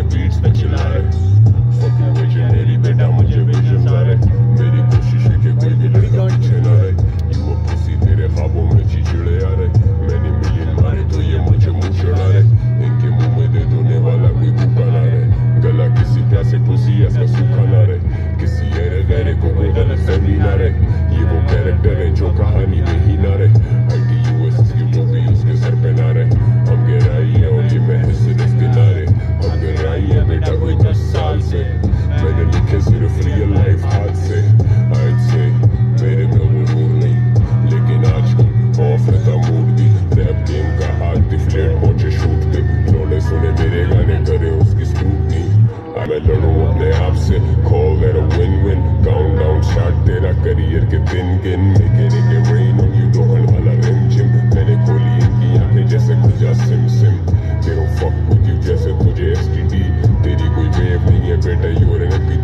beats पे चिल्ला रहे fucking visionary बेटा मुझे विजन आ रहे मेरी कोशिश है कि कोई भी लड़का पीछे ना रहे you a pussy तेरे ख्वाबों में चिड़े आ रहे मैंने मिलियन मारे तो ये मुझे मुंह चढ़ा रहे इनके मुंह में दे दोने वाला कोई भूखा ना रहे गला किसी प्यासे पुसी ऐसा सूखा ना रहे किसी ऐरे गैरे को कोई गलत फहमी ना रहे ये वो कैरेक्टर है जो कहानी में ही ना रहे ITUS की मूवी उसके सर पे ना रहे हम गहराई है और ये महज सिर्फ किनारे हम गहराई है बेटा कोई 10 साल से मैंने लिखे सिर्फ रियल लाइफ हाथ से आज से मेरे में वो नूर नहीं लेकिन आजकल ऑफ है था मूड भी रैप गेम का हाथ डिफ्लेट पहुंचे शूट पे लोने सुने मेरे गाने करे उसकी स्कूटी मैं लड़ूं अपने आप से call that a win win countdown shot तेरा करियर के दिन गिन making it rain on you डोहल वाला रिम जिम मैंने खोली इनकी आंखें जैसे खुजा सिम सिम दे डोंट फक विद यू जैसे तुझे STD तेरी कोई वेव नहीं है बेटा यूर इन